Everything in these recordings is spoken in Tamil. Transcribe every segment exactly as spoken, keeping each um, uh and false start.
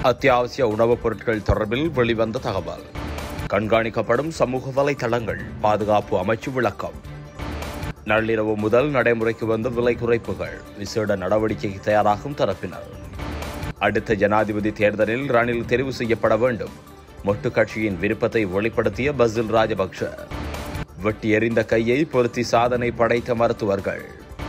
அத்தியாவசிய உணவுப் பொருட்கள் தொடர்பில் வெளிவந்த தகவல். கண்காணிக்கப்படும் சமூக வலைதளங்கள். பாதுகாப்பு அமைச்சு விளக்கம். நள்ளிரவு முதல் நடைமுறைக்கு வந்த விலை குறைப்புகள். விசேட நடவடிக்கைக்கு தயாராகும் தரப்பினர். அடுத்த ஜனாதிபதி தேர்தலில் ரணில் தெரிவு செய்யப்பட வேண்டும். மொட்டு கட்சியின் விருப்பத்தை வெளிப்படுத்திய பசில் ராஜபக்ஷ. வெட்டி எறிந்த கையை பொருத்தி சாதனை படைத்த மருத்துவர்கள்.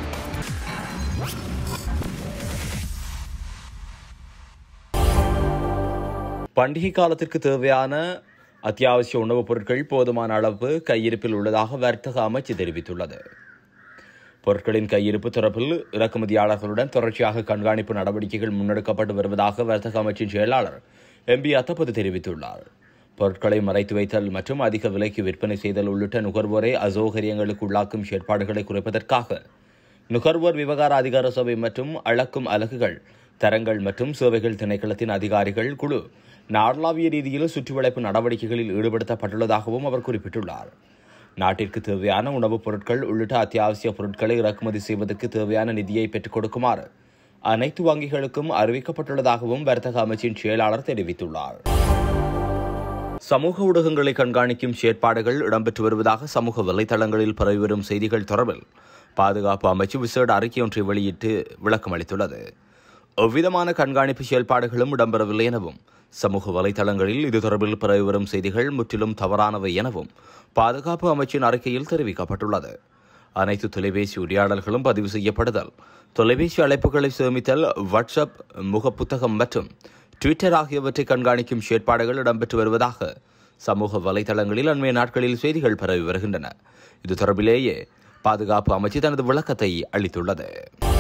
பண்டிகை காலத்திற்கு தேவையான அத்தியாவசிய உணவுப் பொருட்கள் போதுமான அளவு கையிருப்பில் உள்ளதாக வர்த்தக அமைச்சு தெரிவித்துள்ளது. பொருட்களின் கையிருப்பு தொடர்பில் இறக்குமதியாளர்களுடன் தொடர்ச்சியாக கண்காணிப்பு நடவடிக்கைகள் முன்னெடுக்கப்பட்டு வருவதாக வர்த்தக அமைச்சின் செயலாளர் எம் பி அத்தப்பது தெரிவித்துள்ளார். பொருட்களை மறைத்து வைத்தல் மற்றும் அதிக விலைக்கு விற்பனை செய்தல் உள்ளிட்ட நுகர்வோரை அசௌகரியங்களுக்கு உள்ளாக்கும் செயற்பாடுகளை குறைப்பதற்காக நுகர்வோர் விவகார அதிகார சபை மற்றும் அளக்கும் அலகுகள், தரங்கள் மற்றும் சேவைகள் திணைக்களத்தின் அதிகாரிகள் குழு நாடளாவிய ரீதியில் சுற்றுவளைப்பு நடவடிக்கைகளில் ஈடுபடுத்தப்பட்டுள்ளதாகவும் அவர் குறிப்பிட்டுள்ளார். நாட்டிற்கு தேவையான உணவுப் பொருட்கள் உள்ளிட்ட அத்தியாவசிய பொருட்களை இறக்குமதி செய்வதற்கு தேவையான நிதியை பெற்றுக் கொடுக்குமாறு அனைத்து வங்கிகளுக்கும் அறிவிக்கப்பட்டுள்ளதாகவும் வர்த்தக அமைச்சின் செயலாளர் தெரிவித்துள்ளார். சமூக ஊடகங்களை கண்காணிக்கும் செயற்பாடுகள் இடம்பெற்று வருவதாக சமூக வலைதளங்களில் பரவி வரும் செய்திகள் தொடர்பில் பாதுகாப்பு அமைச்சு விசேட அறிக்கை ஒன்றை வெளியிட்டு விளக்கம் அளித்துள்ளது. எவ்விதமான கண்காணிப்பு செயல்பாடுகளும் இடம்பெறவில்லை எனவும், சமூக வலைதளங்களில் இது தொடர்பில் பரவி வரும் செய்திகள் முற்றிலும் தவறானவை எனவும் பாதுகாப்பு அமைச்சின் அறிக்கையில் தெரிவிக்கப்பட்டுள்ளது. அனைத்து தொலைபேசி உரையாடல்களும் பதிவு செய்யப்படுதல், தொலைபேசி அழைப்புகளை சேமித்தல், வாட்ஸ்அப் முகப்புத்தகம் மற்றும் ட்விட்டர் ஆகியவற்றை கண்காணிக்கும் செயற்பாடுகள் இடம்பெற்று வருவதாக சமூக வலைதளங்களில் அண்மைய நாட்களில் செய்திகள் பரவி வருகின்றன. இது தொடர்பிலேயே பாதுகாப்பு அமைச்சு தனது விளக்கத்தை அளித்துள்ளது.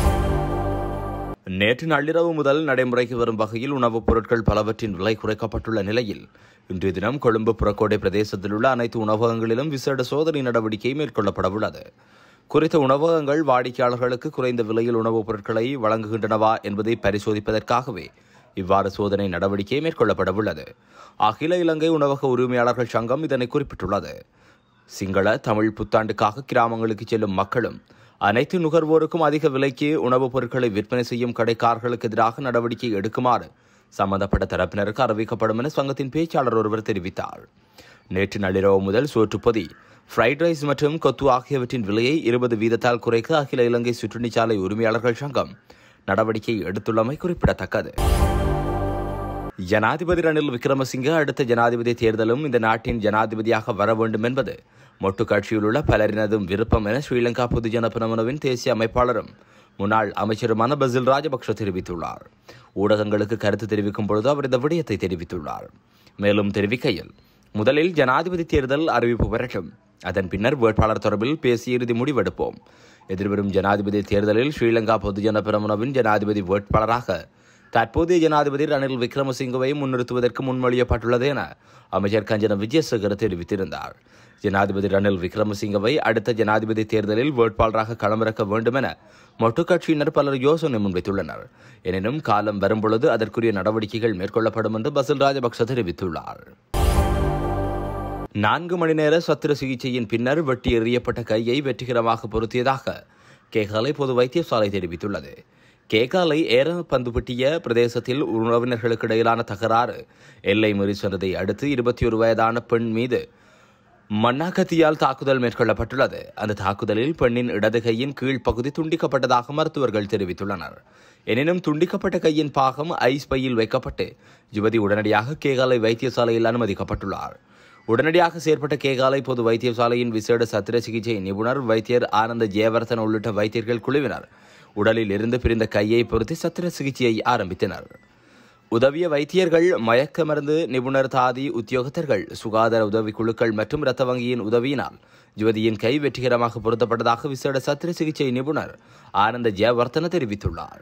நேற்று நள்ளிரவு முதல் நடைமுறைக்கு வரும் வகையில் உணவுப் பொருட்கள் பலவற்றின் விலை குறைக்கப்பட்டுள்ள நிலையில் இன்றைய தினம் கொழும்பு புறக்கோட்டை பிரதேசத்தில் உள்ள அனைத்து உணவகங்களிலும் விசேட சோதனை நடவடிக்கை மேற்கொள்ளப்படவுள்ளது. குறித்த உணவகங்கள் வாடிக்கையாளர்களுக்கு குறைந்த விலையில் உணவுப் பொருட்களை வழங்குகின்றனவா என்பதை பரிசோதிப்பதற்காகவே இவ்வாறு சோதனை நடவடிக்கை மேற்கொள்ளப்படவுள்ளது. அகில இலங்கை உணவக உரிமையாளர்கள் சங்கம் இதனை குறிப்பிட்டுள்ளது. சிங்கள தமிழ் புத்தாண்டுக்காக கிராமங்களுக்கு செல்லும் மக்களும் அனைத்து நுகர்வோருக்கும் அதிக விலைக்கு உணவுப் பொருட்களை விற்பனை செய்யும் கடைக்காரர்களுக்கு எதிராக நடவடிக்கை எடுக்குமாறு சம்பந்தப்பட்ட தரப்பினருக்கு அறிவிக்கப்படும் என சங்கத்தின் பேச்சாளர் ஒருவர் தெரிவித்தார். நேற்று நள்ளிரவு முதல் சோற்றுப்பொதி, ஃப்ரைட் ரைஸ் மற்றும் கொத்து ஆகியவற்றின் விலையை இருபது வீதத்தால் குறைக்க அகில இலங்கை சுற்றுணிச்சாலை உரிமையாளர்கள் சங்கம் நடவடிக்கை எடுத்துள்ளமை குறிப்பிடத்தக்கது. ஜனாதிபதி ரணில் விக்ரமசிங்க அடுத்த ஜனாதிபதி தேர்தலும் இந்த நாட்டின் ஜனாதிபதியாக வர வேண்டும் என்பது மொட்டு கட்சியில் உள்ள பலரினதும் விருப்பம் என ஸ்ரீலங்கா பொதுஜன பெரமுனவின் தேசிய அமைப்பாளரும் முன்னாள் அமைச்சருமான பசில் ராஜபக்ஷ தெரிவித்துள்ளார். ஊடகங்களுக்கு கருத்து தெரிவிக்கும் பொழுது அவர் இந்த விடயத்தை தெரிவித்துள்ளார். மேலும் தெரிவிக்கையில், முதலில் ஜனாதிபதி தேர்தல் அறிவிப்பு வரட்டும், அதன் பின்னர் வேட்பாளர் தொடர்பில் பேசி இறுதி முடிவெடுப்போம். எதிர்வரும் ஜனாதிபதி தேர்தலில் ஸ்ரீலங்கா பொதுஜன பெரமுனவின் ஜனாதிபதி வேட்பாளராக தற்போதைய ஜனாதிபதி ரணில் விக்ரமசிங்கவை முன்னிறுத்துவதற்கு முன்மொழியப்பட்டுள்ளது என அமைச்சர் கஞ்சன விஜயசேகர் தெரிவித்திருந்தார். ஜனாதிபதி ரணில் விக்ரமசிங்கவை அடுத்த ஜனாதிபதி தேர்தலில் வேட்பாளராக களமிறக்க வேண்டும் என மொட்டு கட்சியினர் பலர் யோசனை முன்வைத்துள்ளனர். எனினும் காலம் வரும்பொழுது அதற்குரிய நடவடிக்கைகள் மேற்கொள்ளப்படும் என்று பசில் ராஜபக்ஷ தெரிவித்துள்ளார். நான்கு மணி நேர சத்திர சிகிச்சையின் பின்னர் வெட்டி எறியப்பட்ட கையை வெற்றிகரமாக பொருத்தியதாக கேகாலை பொது வைத்தியசாலை தெரிவித்துள்ளது. கேகாலை ஏரப்பந்துப்பட்டிய பிரதேசத்தில் உறவினர்களுக்கு இடையிலான தகராறு எல்லை மீறி சென்றதை அடுத்து இருபத்தி ஒரு வயதான பெண் மீது மண்ணாக்கத்தியால் தாக்குதல் மேற்கொள்ளப்பட்டுள்ளது. அந்த தாக்குதலில் பெண்ணின் இடது கையின் கீழ் பகுதி துண்டிக்கப்பட்டதாக மருத்துவர்கள் தெரிவித்துள்ளனர். எனினும் துண்டிக்கப்பட்ட கையின் பாகம் ஐஸ் பையில் வைக்கப்பட்டு யுவதி உடனடியாக கேகாலை வைத்தியசாலையில் அனுமதிக்கப்பட்டுள்ளார். உடனடியாக செயற்பட்ட கேகாலை பொது வைத்தியசாலையின் விசேட சத்திர சிகிச்சை நிபுணர் வைத்தியர் ஆனந்த ஜெயவர்தன் உள்ளிட்ட வைத்தியர்கள் குழுவினர் உடலில் இருந்து பிரிந்த கையை பொருத்தி சத்திர சிகிச்சையை ஆரம்பித்தனர். உதவிய வைத்தியர்கள், மயக்க மருந்து நிபுணர், தாதி உத்தியோகத்தர்கள், சுகாதார உதவி குழுக்கள் மற்றும் இரத்த வங்கியின் உதவியினால் யுவதியின் கை வெற்றிகரமாக பொருத்தப்பட்டதாக விசேட சத்திர சிகிச்சை நிபுணர் ஆனந்த ஜெயவர்தன தெரிவித்துள்ளார்.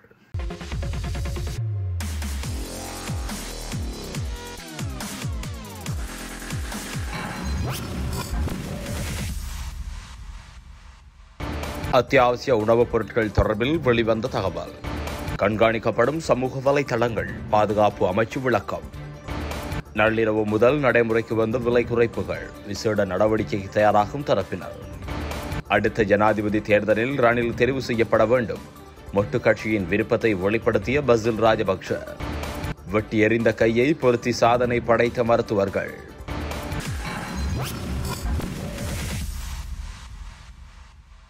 அத்தியாவசிய உணவுப் பொருட்கள் தொடர்பில் வெளிவந்த தகவல். கண்காணிக்கப்படும் சமூக வலைதளங்கள். பாதுகாப்பு அமைச்சு விளக்கம். நள்ளிரவு முதல் நடைமுறைக்கு வந்த விலை குறைப்புகள். விசேட நடவடிக்கைக்கு தயாராகும் தரப்பினர். அடுத்த ஜனாதிபதி தேர்தலில் ரணில் தெரிவு செய்யப்பட வேண்டும். மொட்டு கட்சியின் விருப்பத்தை வெளிப்படுத்திய பசில் ராஜபக்ஷ. வெட்டி எறிந்த கையை பொருத்தி சாதனை படைத்த மருத்துவர்கள்.